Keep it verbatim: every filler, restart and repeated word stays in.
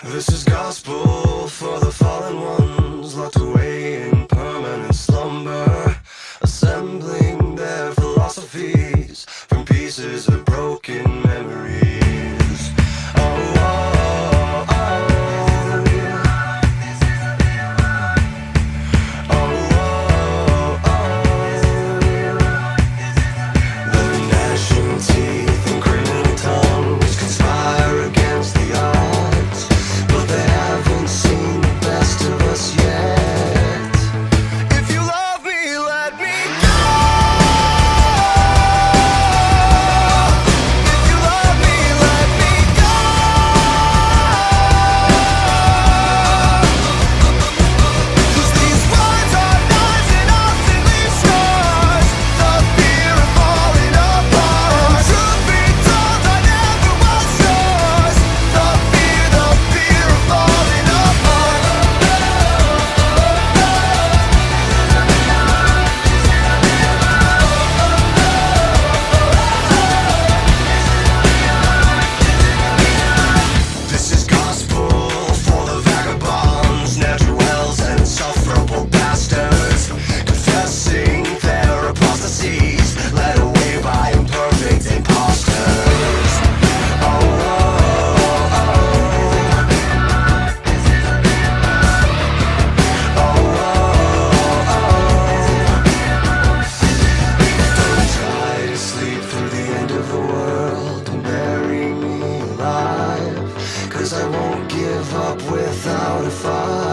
This is gospel for the fallen ones, locked away in permanent slumber, assembling their philosophies from pieces of broken memories. Oh, oh, oh, oh, oh, oh. The gnashing teeth and grinning tongues conspire against the odds, but they haven't seen the best of us yet. If you love me, let me go. If you love me, let me go. 'Cause these words are knives and often leave scars. The fear of falling apart. Truth be told, I never was yours. The fear, the fear of falling apart. This is gospel for the vagabonds, ne'er-do-wells and insufferable bastards, confessing their apostasies, led away by imperfect imposters. Oh, oh, oh, oh, oh, oh. Don't try to sleep through the end of the world and bury me alive, 'cause I won't give up without a fight.